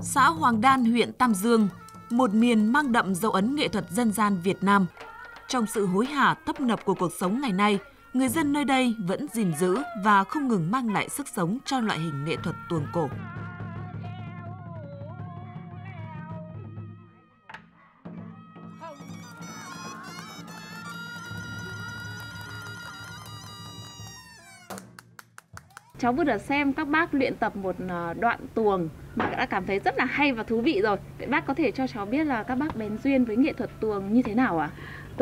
xã Hoàng Đan, huyện Tam Dương, một miền mang đậm dấu ấn nghệ thuật dân gian Việt Nam. Trong sự hối hả tấp nập của cuộc sống ngày nay, người dân nơi đây vẫn gìn giữ và không ngừng mang lại sức sống cho loại hình nghệ thuật tuồng cổ. Cháu vừa được xem các bác luyện tập một đoạn tuồng mà đã cảm thấy rất là hay và thú vị rồi. Vậy bác có thể cho cháu biết là các bác bén duyên với nghệ thuật tuồng như thế nào ạ?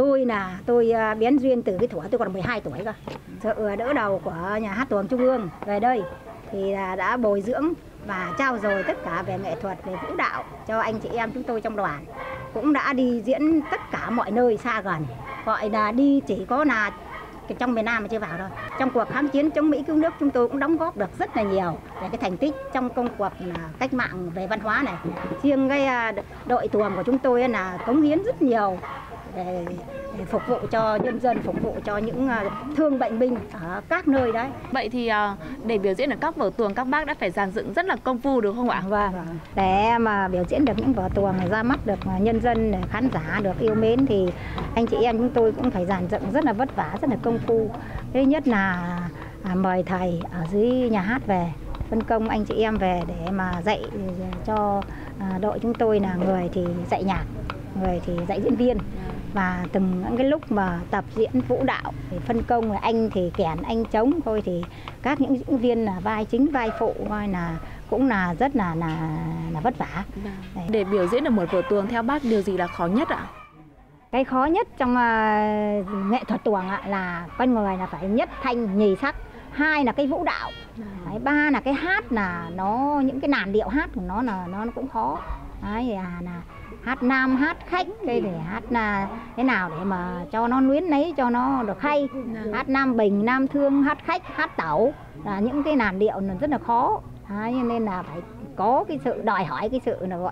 Tôi bén duyên từ cái thuở tôi còn 12 tuổi cơ. Sự đỡ đầu của nhà hát tuồng Trung ương về đây thì đã bồi dưỡng và trao dồi tất cả về nghệ thuật, về vũ đạo cho anh chị em chúng tôi trong đoàn. Cũng đã đi diễn tất cả mọi nơi xa gần. Gọi là đi chỉ có là trong miền Nam mà chưa vào thôi. Trong cuộc kháng chiến chống Mỹ cứu nước chúng tôi cũng đóng góp được rất là nhiều về cái thành tích trong công cuộc cách mạng về văn hóa này. Riêng cái đội tuồng của chúng tôi là cống hiến rất nhiều để phục vụ cho nhân dân, phục vụ cho những thương bệnh binh ở các nơi đấy. Vậy thì để biểu diễn ở các vở tuồng các bác đã phải dàn dựng rất là công phu đúng không ạ? Vâng, để mà biểu diễn được những vở tuồng ra mắt được nhân dân, khán giả được yêu mến thì anh chị em chúng tôi cũng phải dàn dựng rất là vất vả, rất là công phu. Thứ nhất là mời thầy ở dưới nhà hát về, phân công anh chị em về để mà dạy cho đội chúng tôi, là người thì dạy nhạc, người thì dạy diễn viên. Và từng những cái lúc mà tập diễn vũ đạo thì phân công là anh thì kèn, anh trống, thôi thì các những diễn viên là vai chính vai phụ coi là cũng là rất là vất vả. Để biểu diễn được một vở tuồng theo bác điều gì là khó nhất ạ? Cái khó nhất trong nghệ thuật tuồng là con người là phải nhất thanh nhì sắc, hai là cái vũ đạo, ba là cái hát, là nó những cái làn điệu hát của nó là nó cũng khó. Đấy là hát nam, hát khách, đây để hát là thế nào để mà cho nó luyến lấy, cho nó được hay. Hát nam bình, nam thương, hát khách, hát tẩu là những cái làn điệu là rất là khó. Đấy, nên là phải có cái sự đòi hỏi, cái sự là gọi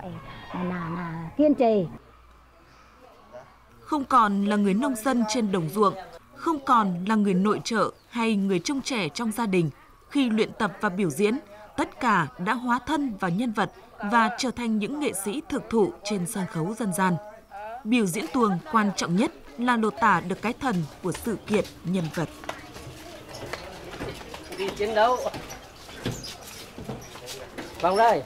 là kiên trì. Không còn là người nông dân trên đồng ruộng, không còn là người nội trợ hay người trông trẻ trong gia đình, khi luyện tập và biểu diễn, tất cả đã hóa thân vào nhân vật và trở thành những nghệ sĩ thực thụ trên sân khấu dân gian. Biểu diễn tuồng quan trọng nhất là lột tả được cái thần của sự kiện nhân vật. Đi chiến đấu. Vòng đây.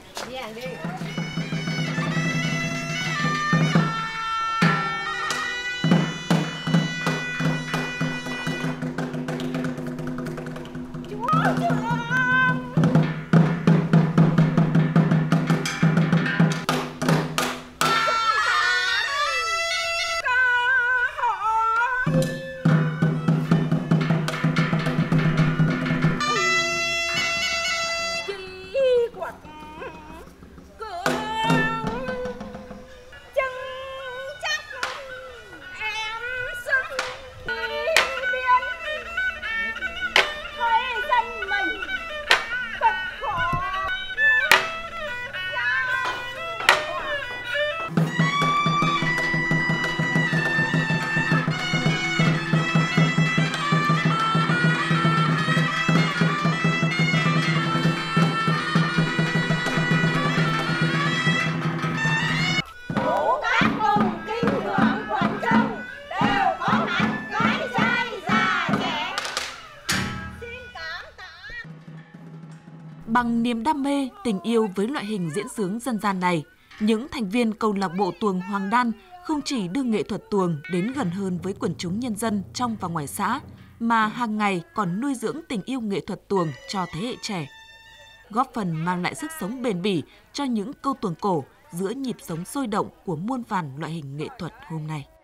Bằng niềm đam mê, tình yêu với loại hình diễn xướng dân gian này, những thành viên câu lạc bộ tuồng Hoàng Đan không chỉ đưa nghệ thuật tuồng đến gần hơn với quần chúng nhân dân trong và ngoài xã, mà hàng ngày còn nuôi dưỡng tình yêu nghệ thuật tuồng cho thế hệ trẻ, góp phần mang lại sức sống bền bỉ cho những câu tuồng cổ giữa nhịp sống sôi động của muôn vàn loại hình nghệ thuật hôm nay.